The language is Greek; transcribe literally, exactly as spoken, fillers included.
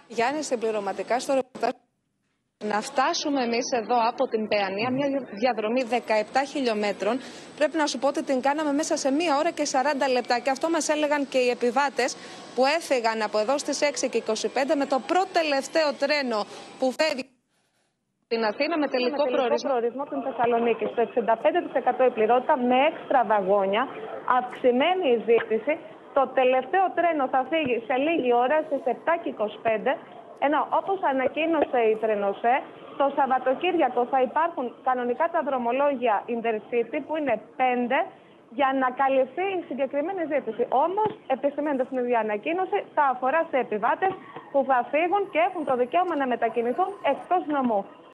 Γιάννη, συμπληρωματικά στο ρεπορτάζ, να φτάσουμε εμείς εδώ από την Παιανία, μια διαδρομή δεκαεπτά χιλιόμετρων, πρέπει να σου πω ότι την κάναμε μέσα σε μία ώρα και σαράντα λεπτά. Και αυτό μας έλεγαν και οι επιβάτες που έφυγαν από εδώ στις έξι και είκοσι πέντε με το πρώτο τελευταίο τρένο που φεύγει στην Αθήνα με τελικό, με τελικό προορισμό. προορισμό την Θεσσαλονίκη. Στο εξήντα πέντε τοις εκατό η πληρότητα με έξτρα βαγόνια, αυξημένη η ζήτηση. Το τελευταίο τρένο θα φύγει σε λίγη ώρα στις επτά και είκοσι πέντε. Ενώ όπως ανακοίνωσε η Τρενοσέ, το Σαββατοκύριακο θα υπάρχουν κανονικά τα δρομολόγια Intercity που είναι πέντε για να καλυφθεί η συγκεκριμένη ζήτηση. Όμως, επισημαίνοντας την ίδια ανακοίνωση, θα αφορά σε επιβάτες που θα φύγουν και έχουν το δικαίωμα να μετακινηθούν εκτός νομού.